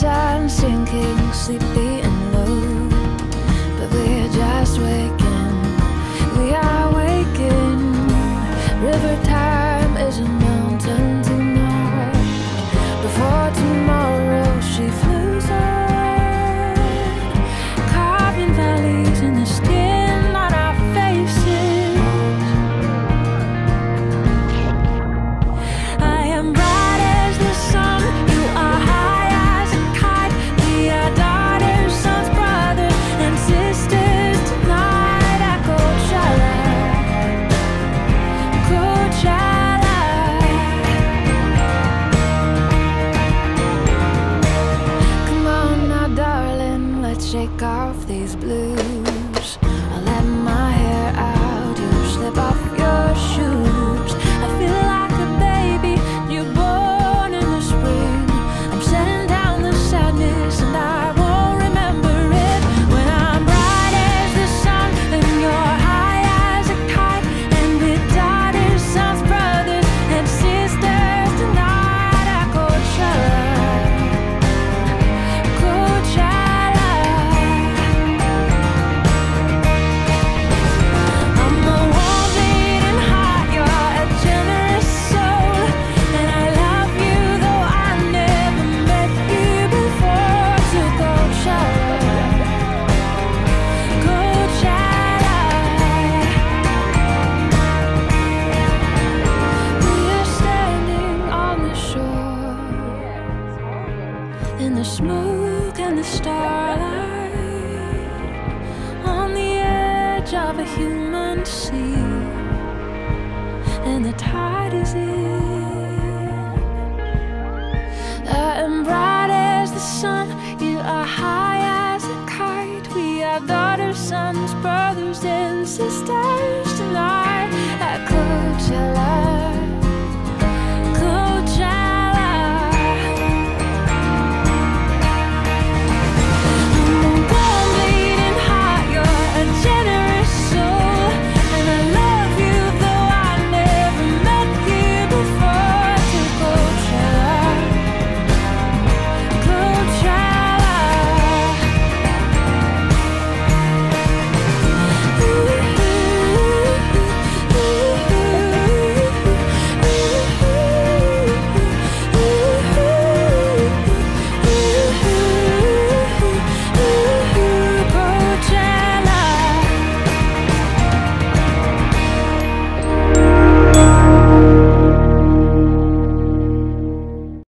sun sinking, sleepy and low, but we're just waking, we are waking. River time is a mountain tonight. Before tomorrow she flew away, carving valleys in the skin on our faces. I am bright as the sun, you are high as a kite. We are daughters, sons, brothers, and sisters tonight at Coachella. Coachella. Come on now, darling, let's shake off these blues. I'll let my hair out, you slip off your shoes. I feel like a baby newborn in the spring. I'm setting down the sadness and I won't remember it when I'm bright as the sun and you're high as a kite. And we're daughters, sons, brothers, and sisters tonight at Coachella. Coachella. I'm a warm beating heart, you're a generous soul, and I love you though I never met you before. To Coachella. Coachella. We're standing on the shore, in the smoke and the starlight, on the edge of a human sea, and the tide is in. I am bright as the sun, you are high as a kite. We are daughters, sons, brothers, and sisters